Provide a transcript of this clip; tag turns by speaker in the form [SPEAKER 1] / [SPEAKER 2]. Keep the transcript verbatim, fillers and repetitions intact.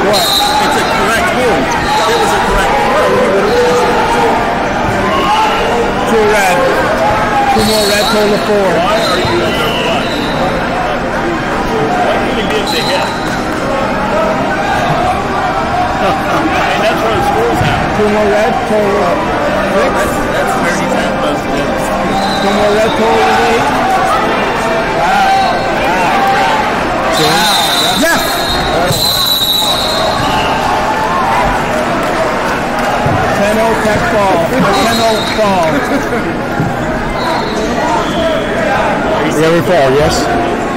[SPEAKER 1] What?
[SPEAKER 2] It's a correct move. If it was a correct throw, he would have missed.
[SPEAKER 1] Two red. Two more red, total of four.
[SPEAKER 2] Why are you in their blood? Why can't he be if they hit? And that's where the score's at.
[SPEAKER 1] Two more red, total of six.
[SPEAKER 2] That's, that's thirty times most wins.
[SPEAKER 1] Two more red, total of eight. Wow. Wow. Wow. Yes! ten oh tech ball. ten oh ball. Yeah, we fall, yes?